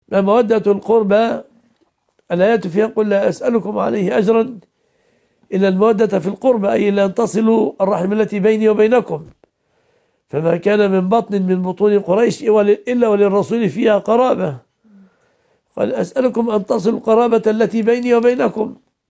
مودة القربى الآيات فيها قل لا أسألكم عليه أجرا إلا المودة في القربى، أي لا تصلوا الرحم التي بيني وبينكم، فما كان من بطن من بطون قريش إلا وللرسول فيها قرابة. قال أسألكم أن تصلوا القرابة التي بيني وبينكم،